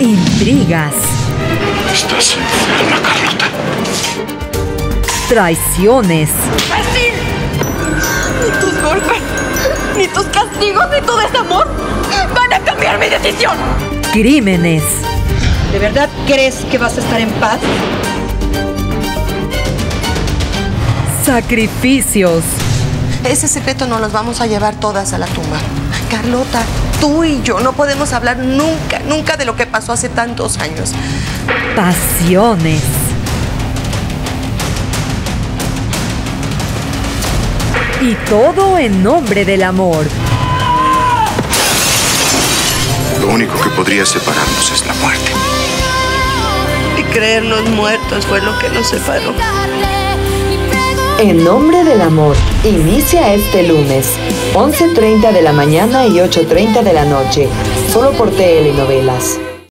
intrigas. Estás enferma, Carlota. Traiciones. ¡Imbécil! Ni tus golpes, ni tus castigos, ni tu desamor van a cambiar mi decisión. Crímenes. ¿De verdad crees que vas a estar en paz? Sacrificios. Ese secreto nos los vamos a llevar todas a la tumba. Carlota, tú y yo no podemos hablar nunca, nunca de lo que pasó hace tantos años. Pasiones. Y todo en nombre del amor. Lo único que podría separarnos es la muerte. Y creernos muertos fue lo que nos separó. En nombre del amor, inicia este lunes, 11:30 de la mañana y 8:30 de la noche, solo por Telenovelas.